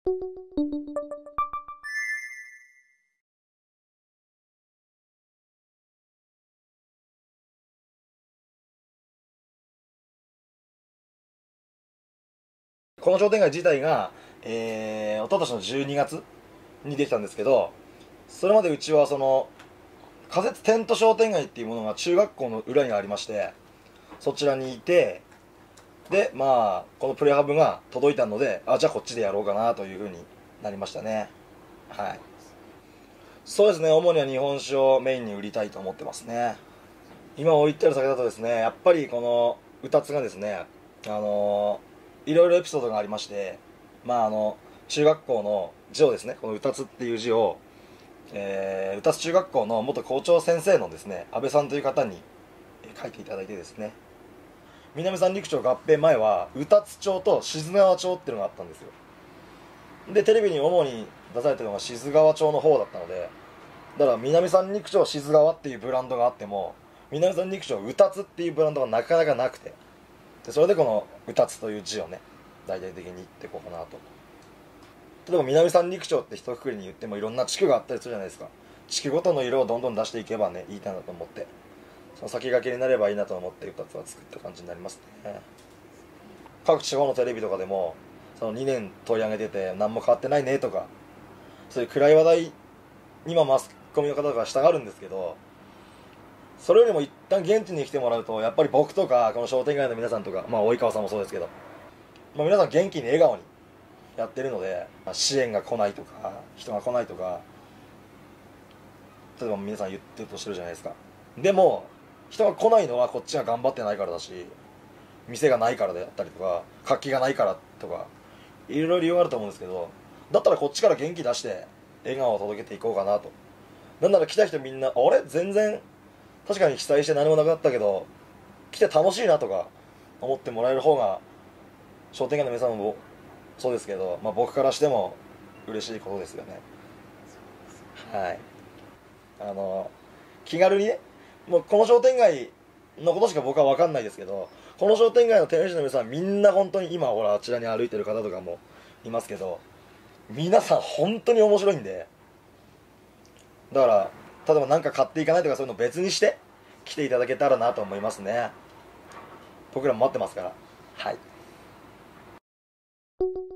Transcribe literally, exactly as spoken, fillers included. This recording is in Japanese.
この商店街自体が、えー、一昨年のじゅうにがつにできたんですけど、それまでうちはその仮設テント商店街っていうものが中学校の裏にありまして、そちらにいて、でまあこのプレハブが届いたので、あじゃあこっちでやろうかなというふうになりましたね。はい。そうですね、主には日本酒をメインに売りたいと思ってますね。今置いてある酒だとですね、やっぱりこのうたつがですね、あのー、いろいろエピソードがありまして、まああの中学校の字をですね、このうたつっていう字を、えー、うたつ中学校の元校長先生のですね、安倍さんという方に書いていただいてですね、南三陸町合併前はうたつ町と志津川町っていうのがあったんですよ。でテレビに主に出されてるのが志津川町の方だったので、だから南三陸町志津川っていうブランドがあっても、南三陸町うたつっていうブランドがなかなかなくて、でそれでこのうたつという字をね、大々的に言っていこうかなと。例えば南三陸町って一括りに言ってもいろんな地区があったりするじゃないですか。地区ごとの色をどんどん出していけばね、いいかなと思って、その先駆けになればいいなと思ってうたつは作った感じになりますね。各地方のテレビとかでもそのにねん取り上げてて何も変わってないねとか、そういう暗い話題にもマスコミの方とか従うんですけど、それよりも一旦現地に来てもらうと、やっぱり僕とかこの商店街の皆さんとか、まあ及川さんもそうですけど、まあ、皆さん元気に笑顔にやってるので、まあ、支援が来ないとか人が来ないとか例えば皆さん言ってるとしてるじゃないですか。でも人が来ないのはこっちが頑張ってないからだし、店がないからであったりとか活気がないからとかいろいろ理由があると思うんですけど、だったらこっちから元気出して笑顔を届けていこうかなと。なんなら来た人みんなあれ全然確かに被災して何もなくなったけど来て楽しいなとか思ってもらえる方が商店街の皆さんもそうですけど、まあ、僕からしても嬉しいことですよね。はい。あの気軽にね、もうこの商店街のことしか僕は分かんないですけど、この商店街の店主の皆さんみんな本当に今ほらあちらに歩いてる方とかもいますけど、皆さん本当に面白いんで、だから例えば何か買っていかないとかそういうの別にして来ていただけたらなと思いますね。僕らも待ってますから。はい。